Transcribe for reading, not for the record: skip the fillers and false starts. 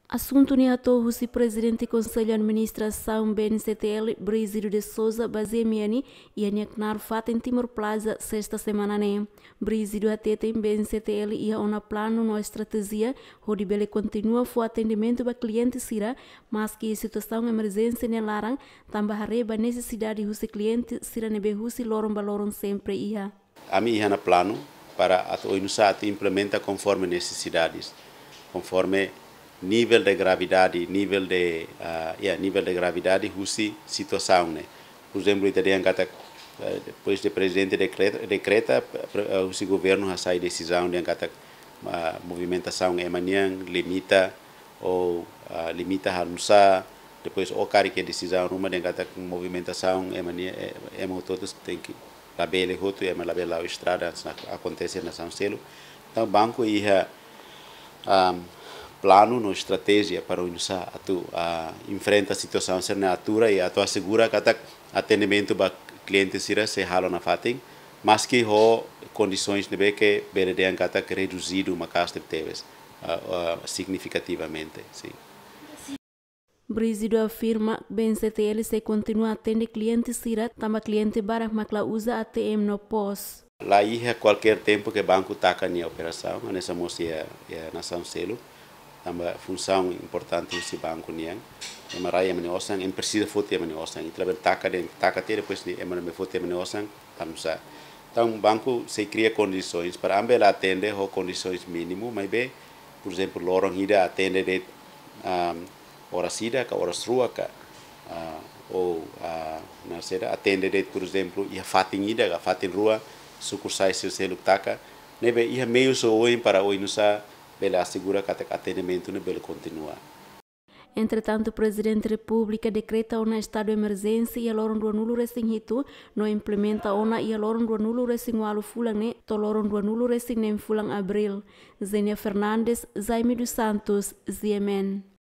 Assunto ni ato o presidente do Conselho de Administração BNCTL, Brígido de Souza, baseia-me e anecnar fato em Timor Plaza sexta semana né. Brígido até tem BNCTL e a uma plano na estratégia, onde ele continua o atendimento para cliente sira, mas que a situação de emergência ne larang, também arreba a necessidade de o cliente sira nebe husi loron sempre ia. A mim ia na plano para a Oinusat implementa conforme necessidades, conforme nível de gravidade, nível de gravidade, husi situação, né? Por exemplo, italiano kata depois do presidente decreta, o governo a sai decisão de kata movimentação emanian limita ou limita a almoçar, depois o cara que decisão numa de kata movimentação emanian todos tem que labele roto e labele a estrada acontece na São Selo. Então o banco ia plano, no estratégia para o Inusa enfrenta a situação ser na altura e atu assegura que atendimento para clientes se ralo na fating, mas que ho condições de que beredean kata reduzido uma casta de teves significativamente, sim. Brígido afirma que BNCTL se continua a atender clientes sira, também cliente barak makla usa ATM no pós. Lá ia qualquer tempo que o banco taca na operação, nessa moça na São Selo, também função importante desse banco niang, e marai emani osang, em precisa foto emani osang, e trabalha taca ter depois de emani foto emani osang, tanusa. Então o banco se cria condições para ambel atender ou condições mínimo, mas bem, por exemplo, lorong ida atende de horas ida, que horas rua, que ou na seda atende de, por exemplo, ia fatin ida, que fatin rua, sucursais se selo taca, nebe ia meio so oi para oi nusa bela assegura que o atendimento não bela continua. Entretanto, o presidente da República decreta um estado de emergência e a loron do nulo resinhito não implementa ona e a loron do nulo resingualo fulang ne to loron do nulo resing nem fulang abril. Zenia Fernandes, Jaime dos Santos, ZMN.